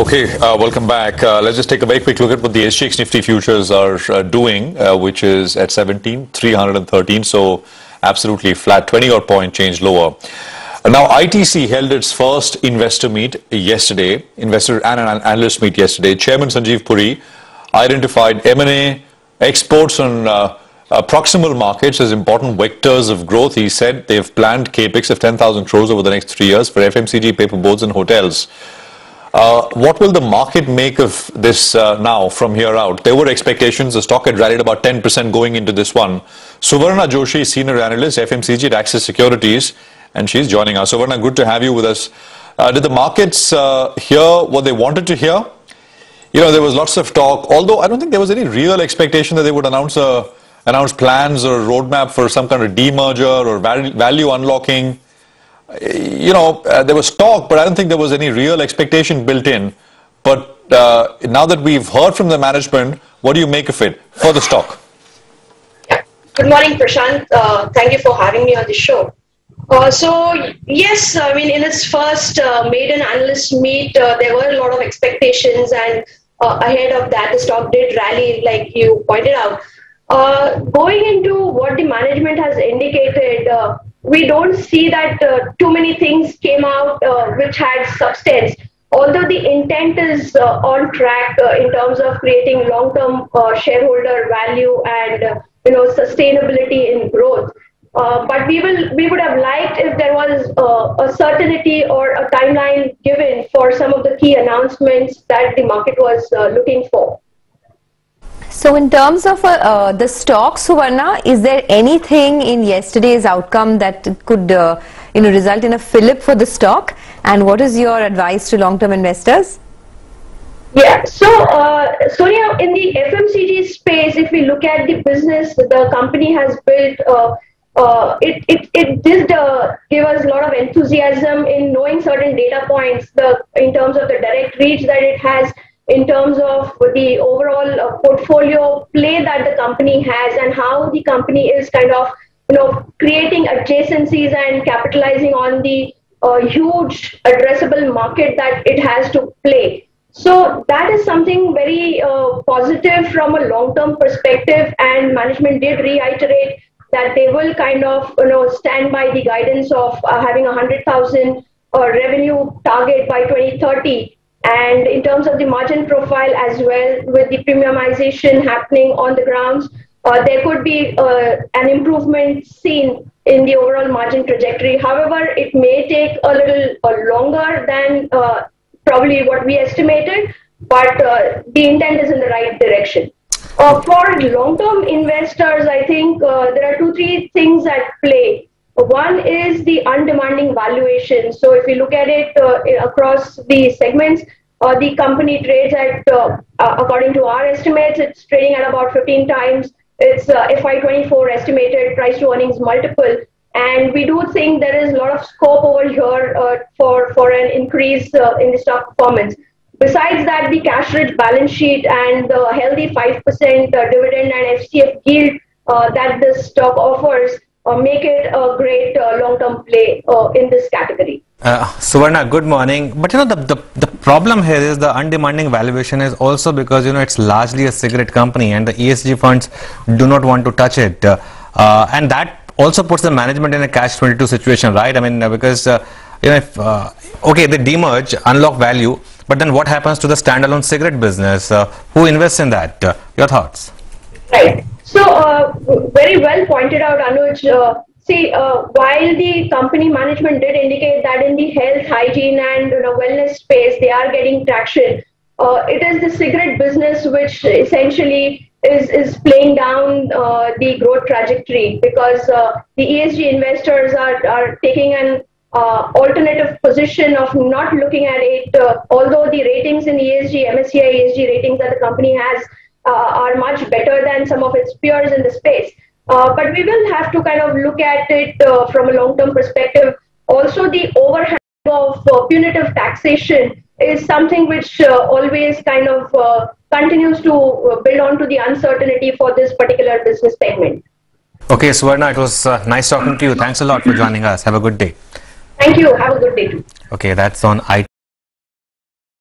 Okay, welcome back. Let's just take a very quick look at what the SGX Nifty futures are doing, which is at 17,313. So absolutely flat, 20-odd point change lower. Now, ITC held its first investor meet yesterday, investor and an analyst meet yesterday. Chairman Sanjeev Puri identified M&A, exports on proximal markets as important vectors of growth. He said they've planned capex of 10,000 crores over the next 3 years for FMCG, paperboards and hotels. What will the market make of this now from here out? There were expectations. The stock had rallied about 10% going into this one. Suvarna Joshi, senior analyst, FMCG at Axis Securities, and she's joining us. Suvarna, good to have you with us. Did the markets hear what they wanted to hear? You know, there was lots of talk, although I don't think there was any real expectation that they would announce plans or roadmap for some kind of demerger or value unlocking. You know, there was talk, but I don't think there was any real expectation built in. But now that we've heard from the management, what do you make of it for the stock? Good morning, Prashant. Thank you for having me on the show. So, yes, I mean, in its first maiden analyst meet, there were a lot of expectations, and ahead of that, the stock did rally, like you pointed out. Going into what the management has indicated, we don't see that too many things came out which had substance. Although the intent is on track in terms of creating long-term shareholder value and sustainability in growth. But we would have liked if there was a certainty or a timeline given for some of the key announcements that the market was looking for. So in terms of the stock, Suvarna, is there anything in yesterday's outcome that could result in a fillip for the stock? And what is your advice to long-term investors? Yeah, so Sonia, in the FMCG space, if we look at the business the company has built, it did give us a lot of enthusiasm in knowing certain data points in terms of the direct reach that it has, in terms of the overall portfolio play that the company has, and how the company is kind of creating adjacencies and capitalizing on the huge addressable market that it has to play. So that is something very positive from a long-term perspective, and management did reiterate that they will kind of stand by the guidance of having 100,000 revenue target by 2030. And in terms of the margin profile as well, with the premiumization happening on the grounds, there could be an improvement seen in the overall margin trajectory. However, it may take a little longer than probably what we estimated, but the intent is in the right direction. For long-term investors, I think there are 2-3 things at play. One is the undemanding valuation. So if you look at it across the segments, the company trades at, according to our estimates, it's trading at about 15 times its FY24 estimated price to earnings multiple. And we do think there is a lot of scope over here for an increase in the stock performance. Besides that, the cash-rich balance sheet and the healthy 5% dividend and FCF yield that this stock offers make it a great long-term play in this category. Suvarna, good morning. But the problem here is the undemanding valuation is also because it's largely a cigarette company, and the ESG funds do not want to touch it, and that also puts the management in a catch-22 situation, right? I mean, because if okay, they demerge, unlock value, but then what happens to the standalone cigarette business? Who invests in that? Your thoughts? Right. So very well pointed out, Anuj. While the company management did indicate that in the health, hygiene and wellness space they are getting traction, it is the cigarette business which essentially is playing down the growth trajectory, because the ESG investors are taking an alternative position of not looking at it, although the ratings in ESG, MSCI ESG ratings that the company has are much better than some of its peers in the space. But we will have to kind of look at it from a long-term perspective. Also, the overhang of punitive taxation is something which always kind of continues to build on to the uncertainty for this particular business segment. Okay, Suvarna, it was nice talking to you. Thanks a lot for joining us. Have a good day. Thank you. Have a good day too. Okay, that's on IT.